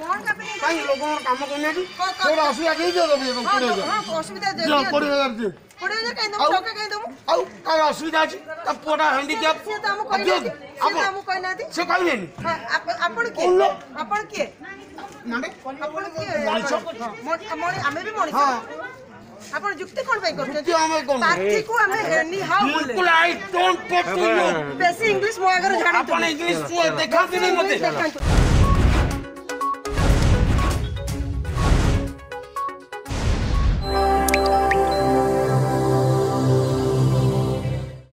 कहीं लोगों का काम करने की थोड़ा असुविधा नहीं दे दो हां असुविधा दे दियो 20000 दे 20000 कहीं दम टका कहीं दम आउ का असुविधा अछि त पोडा हैंडीकैप से तो हम कोई ना दी से कहि नहीं आपण के माने आपण के मଣିष मणि हमें भी मणिष हां आपण जुक्ति कोन पई करते जुक्ति हमें कोन पार्टी को हमें नि हाउ बोले बिल्कुल I don't talk to you बेसी इंग्लिश मो अगर जानी अपन इंग्लिश देखा नहीं मते